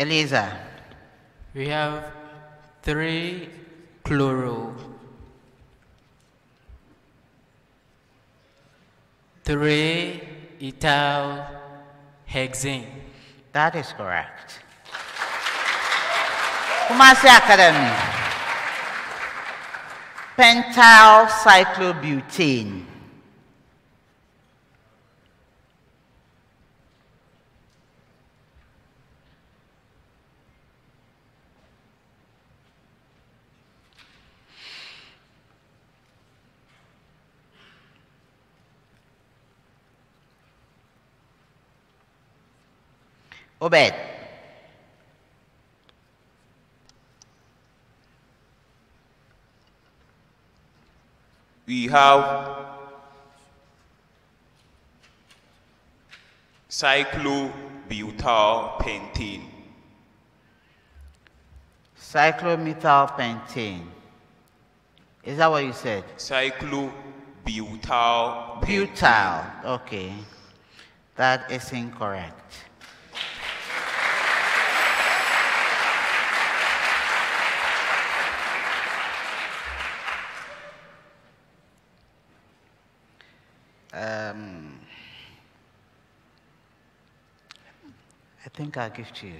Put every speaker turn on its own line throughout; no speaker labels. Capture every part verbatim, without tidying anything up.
Eliza.
We have three chloro, three ethyl hexane.
That is correct. Kumasi Academy. Pentyl cyclobutane. Obed.
We have cyclobutylpentane.
Cyclomethylpentane. Is that what you said?
Cyclobutyl.
Butyl. Okay. That is incorrect. Um, I think I'll give to you.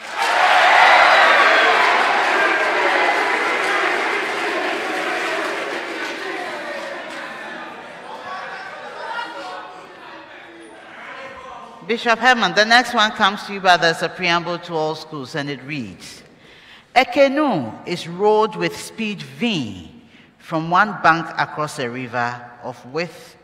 Bishop Herman, the next one comes to you, but there's a preamble to all schools, and it reads, a canoe is rowed with speed V from one bank across a river of width